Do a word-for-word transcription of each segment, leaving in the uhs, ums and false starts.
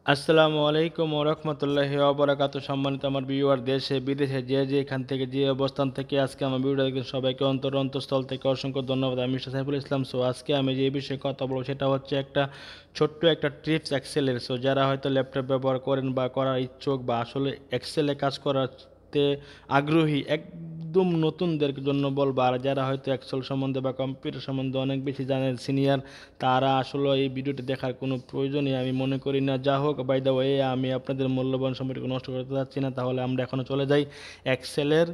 আসসালামু আলাইকুম ওয়া রাহমাতুল্লাহি ওয়া বারাকাতুহু। সম্মানিত আমার ভিউয়ার, দেশে বিদেশে যে যে এখান থেকে যে অবস্থান থেকে আজকে আমার ভিডিওটা দেখছেন সবাইকে অন্তর অন্তঃস্থল থেকে অসংখ্য ধন্যবাদ। আমি মিস্টার সাইফুল ইসলাম। সো আজকে আমি যে বিষয়ে কথা বলবো সেটা হচ্ছে একটা ছোট্ট একটা ট্রিপস এক্সেলের। সো যারা হয়তো ল্যাপটপ ব্যবহার করেন বা করার ইচ্ছুক বা আসলে এক্সেলে কাজ করাতে আগ্রহী, একদম নতুনদের জন্য বলবো। আর যারা হয়তো এক্সেল সম্বন্ধে বা কম্পিউটার সম্বন্ধে অনেক বেশি জানেন, সিনিয়র, তারা আসলে এই ভিডিওটি দেখার কোনো প্রয়োজনই আমি মনে করি না। যা হোক, বাই দ্য ওয়ে, আমি আপনাদের মূল্যবান সময়টুকু নষ্ট করতে চাচ্ছি না। তাহলে আমরা এখনও চলে যাই এক্সেলের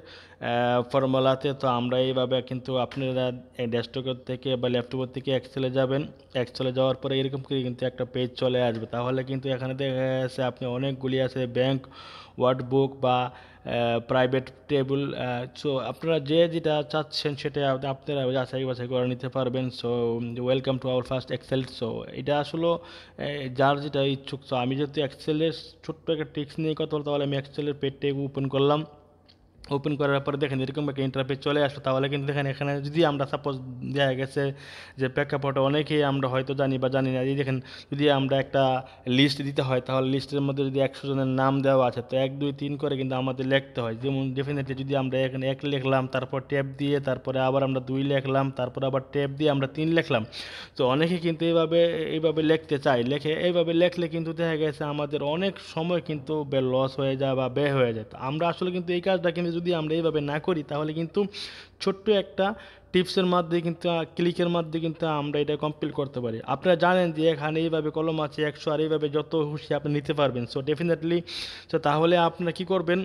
ফর্মুলাতে। তো আমরা এইভাবে কিন্তু আপনারা ডেস্কটপ থেকে বা ল্যাপটপের থেকে এক্সেলে যাবেন। এক্সেলে যাওয়ার পরে এরকম করে কিন্তু একটা পেজ চলে আসবে। তাহলে কিন্তু এখানে দেখা গেছে আপনি অনেকগুলি আছে ব্যাংক ওয়ার্কবুক বা প্রাইভেট টেবিল। সো আপনারা যে যেটা চাচ্ছেন সেটা আপনারা যাচাই বাছাই করে নিতে পারবেন। So welcome to our first Excel. So এটা আসলে যার যেটা ইচ্ছুক। সো আমি যেহেতু এক্সেলের ছোট্ট একটা ট্রিক্স নিয়ে কথা বলতে, তাহলে আমি এক্সেলের পেজটা ওপেন করলাম। ওপেন করার পরে দেখেন এরকম একটা ইন্টারফেস চলে আসলো। তাহলে কিন্তু দেখেন এখানে যদি আমরা সাপোজ দেখা গেছে যে প্রেক্ষাপটে অনেকেই আমরা হয়তো জানি বা জানি না, এই দেখেন যদি আমরা একটা লিস্ট দিতে হয়, তাহলে লিস্টের মধ্যে যদি একশো জনের নাম দেওয়া আছে, তো এক দুই তিন করে কিন্তু আমাদের লিখতে হয়। যেমন ডেফিনেটলি যদি আমরা এখানে এক লিখলাম, তারপর ট্যাব দিয়ে, তারপরে আবার আমরা দুই লিখলাম, তারপর আবার ট্যাব দিয়ে আমরা তিন লিখলাম। তো অনেকে কিন্তু এইভাবে এইভাবে লিখতে চায়, লেখে এইভাবে লেখলে কিন্তু দেখা গেছে আমাদের অনেক সময় কিন্তু লস হয়ে যায় বা ব্যয় হয়ে যায়। তো আমরা আসলে কিন্তু এই কাজটা কিন্তু যদি আমরা এইভাবে না করি, তাহলে কিন্তু ছোট্ট একটা টিপসের মাধ্যমে কিন্তু ক্লিকের মাধ্যমে কিন্তু আমরা এটা কমপ্লিট করতে পারি। আপনারা জানেন যে এখানে এইভাবে কলম আছে একশো, আর এইভাবে যত খুশি আপনি নিতে পারবেন। সো ডেফিনেটলি, তো তাহলে আপনারা কী করবেন,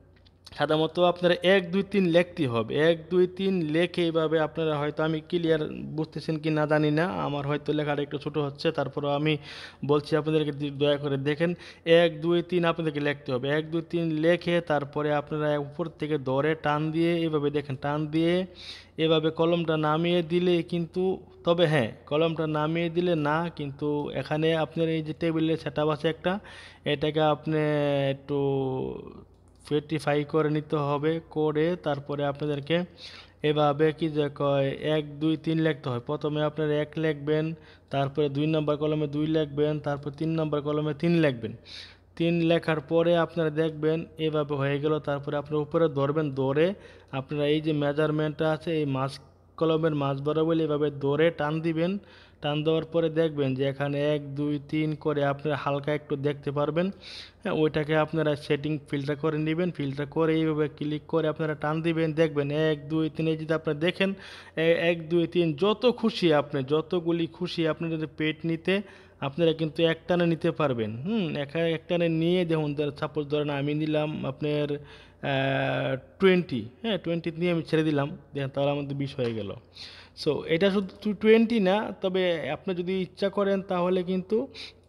সাধারণত আপনারা এক দুই তিন লিখতেই হবে। এক দুই তিন লেখে এইভাবে আপনারা, হয়তো আমি ক্লিয়ার বুঝতেছেন কি না জানি না, আমার হয়তো লেখাটা একটু ছোটো হচ্ছে, তারপরেও আমি বলছি আপনাদেরকে, দয়া করে দেখেন। এক দুই তিন আপনাদেরকে লিখতে হবে। এক দুই তিন লেখে তারপরে আপনারা উপর থেকে ধরে টান দিয়ে এইভাবে দেখেন, টান দিয়ে এভাবে কলমটা নামিয়ে দিলে কিন্তু, তবে হ্যাঁ, কলমটা নামিয়ে দিলে না, কিন্তু এখানে আপনার এই যে টেবিলের সেট আপ আছে একটা, এটাকে আপনি একটু ভেরিফাই করে নিতে হবে। করে তারপরে আপনাদেরকে এভাবে কি যে কয় এক দুই তিন লিখতে হয়। প্রথমে আপনারা এক লিখবেন, তারপরে দুই নম্বর কলমে দুই লিখবেন, তারপর তিন নম্বর কলমে তিন লিখবেন। তিন লেখার পরে আপনারা দেখবেন এভাবে হয়ে গেল। তারপরে আপনার উপরে ধরবেন, ধরে আপনারা এই যে মেজারমেন্টটা আছে এই মাছ কলমের মাছ বরাবর এভাবে ধরে টান দিবেন। টান দেওয়ার পরে দেখবেন যে এখানে এক দুই তিন করে আপনারা হালকা একটু দেখতে পারবেন। হ্যাঁ, ওইটাকে আপনারা সেটিং ফিল্টার করে নেবেন। ফিল্টার করে এইভাবে ক্লিক করে আপনারা টান দিবেন, দেখবেন এক দুই তিন, এই যদি আপনারা দেখেন এক দুই তিন যত খুশি আপনি, যতগুলি খুশি আপনি যদি পেট নিতে, আপনারা কিন্তু একটানে নিতে পারবেন। হুম, একা একটানে নিয়ে দেখুন, সাপোজ ধরেন আমি নিলাম আপনার টোয়েন্টি, হ্যাঁ টোয়েন্টি নিয়ে আমি ছেড়ে দিলাম, দেখেন তাহলে আমাদের বিশ হয়ে গেল। সো এটা শুধু টোয়েন্টি না, তবে আপনি যদি ইচ্ছা করেন তাহলে কিন্তু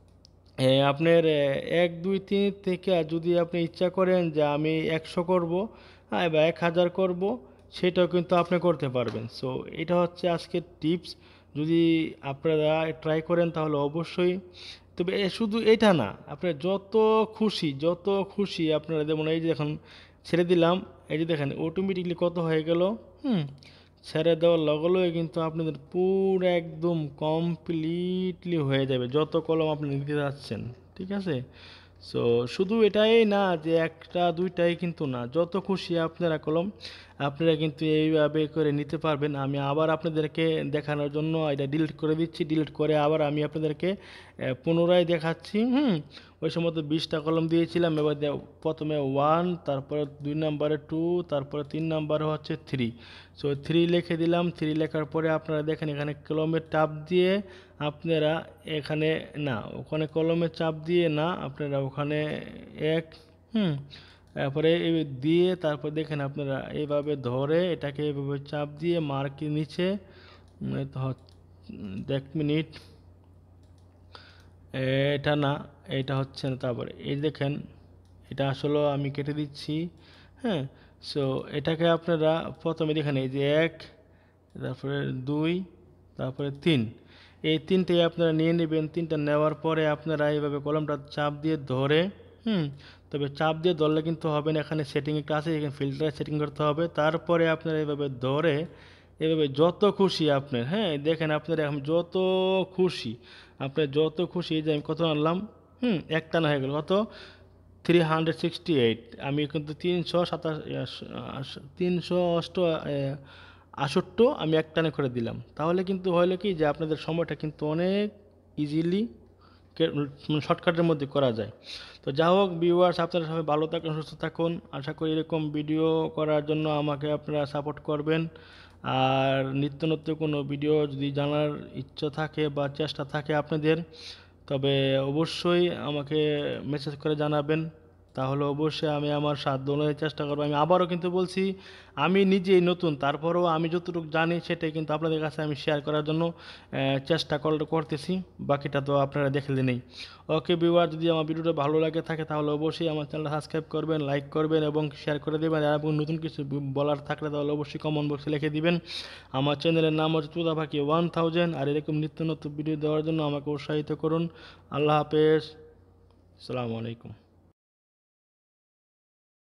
এ, আপনার এ, এক দুই তিন থেকে যদি আপনি ইচ্ছা করেন যে আমি একশো করব, হ্যাঁ, বা এক হাজার করব, সেটাও কিন্তু আপনি করতে পারবেন। সো এটা হচ্ছে আজকের টিপস। যদি আপনারা ট্রাই করেন তাহলে অবশ্যই। তবে এ শুধু এটা না, আপনার যত খুশি যত খুশি আপনারা, যেমন এই যে এখন ছেড়ে দিলাম, এই যে দেখেন অটোমেটিকলি কত হয়ে গেল। হুম, ছেড়ে দেওয়ার লগে লগে কিন্তু আপনাদের পুরো একদম কমপ্লিটলি হয়ে যাবে যত কলম আপনি নিতে যাচ্ছেন। ঠিক আছে? সো শুধু এটাই না যে একটা দুইটাই কিন্তু না, যত খুশি আপনারা কলম আপনারা কিন্তু এইভাবে করে নিতে পারবেন। আমি আবার আপনাদেরকে দেখানোর জন্য এটা ডিলিট করে দিচ্ছি। ডিলিট করে আবার আমি আপনাদেরকে আহ, পুনরায় দেখাচ্ছি। হুম, ওই সময় তো বিশটা কলম দিয়েছিলাম। এবার দে- প্রথমে ওয়ান, তারপরে দুই নম্বরে টু, তারপরে তিন নম্বরে হচ্ছে থ্রি। সো থ্রি লিখে দিলাম। থ্রি লেখার পরে আপনারা দেখেন এখানে কলমের চাপ দিয়ে আপনারা এখানে, না ওখানে কলমে চাপ দিয়ে না, আপনারা ওখানে এক, হুম, তারপরে এই দিয়ে তারপর দেখেন আপনারা এইভাবে ধরে এটাকে এইভাবে চাপ দিয়ে মার্কের নিচে, উম, এই তো হচ্ছে- উম, এক মিনিট, এটা না, এটা হচ্ছে না। তারপরে এই দেখেন, এটা আসলে আমি কেটে দিচ্ছি। হ্যাঁ, সো এটাকে আপনারা প্রথমে দেখেন এই যে এক, তারপরে দুই, তারপরে তিন, এই তিনটেই আপনারা নিয়ে নেবেন। তিনটা নেওয়ার পরে আপনারা এইভাবে কলমটা চাপ দিয়ে ধরে, হুম, তবে চাপ দিয়ে ধরলে কিন্তু হবে না, এখানে সেটিং একটা আছে, এখানে ফিল্টারে সেটিং করতে হবে। তারপরে আপনারা এইভাবে ধরে এভাবে যত খুশি আপনার, হ্যাঁ দেখেন আপনার এখন যত খুশি, আপনার যত খুশি, এই যে আমি কত আনলাম, হুম, একটানা হয়ে গেল কত, থ্রি হান্ড্রেড সিক্সটি এইট। আমি কিন্তু তিনশো সাতাশ, তিনশো অষ্ট আষট্টি আমি একটানে করে দিলাম। তাহলে কিন্তু হলো কি যে আপনাদের সময়টা কিন্তু অনেক ইজিলি শর্টকাটের মধ্যে করা যায়। তো যা হোক ভিউয়ার্স, আপনারা সবাই ভালো থাকুন, সুস্থ থাকুন। আশা করি এরকম ভিডিও করার জন্য আমাকে আপনারা সাপোর্ট করবেন। আর নিত্য নতুন কোনো ভিডিও যদি জানার ইচ্ছা থাকে বা চেষ্টা থাকে আপনাদের, তবে অবশ্যই আমাকে মেসেজ করে জানাবেন। তাহলে অবশ্যই আমি আমার সাধ্য অনুযায়ী চেষ্টা করবো। আমি আবারও কিন্তু বলছি, আমি নিজেই নতুন, তারপরেও আমি যতটুকু জানি সেটাই কিন্তু আপনাদের কাছে আমি শেয়ার করার জন্য আহ, চেষ্টা কর- করতেছি। বাকিটা তো আপনারা দেখলে নেই। ওকে ভিউয়ার, যদি আমার ভিডিওটা ভালো লাগে থাকে তাহলে অবশ্যই আমার চ্যানেলটা সাবস্ক্রাইব করবেন, লাইক করবেন এবং শেয়ার করে দেবেন। আর এবং নতুন কিছু বলার থাকলে তাহলে অবশ্যই কমেন্ট বক্সে লিখে দিবেন। আমার চ্যানেলের নাম হচ্ছে তুদা পাখি ওয়ান থাউজেন্ড। আর এরকম নিত্য নতুন ভিডিও দেওয়ার জন্য আমাকে উৎসাহিত করুন। আল্লাহ হাফেজ, আসসালামু আলাইকুম।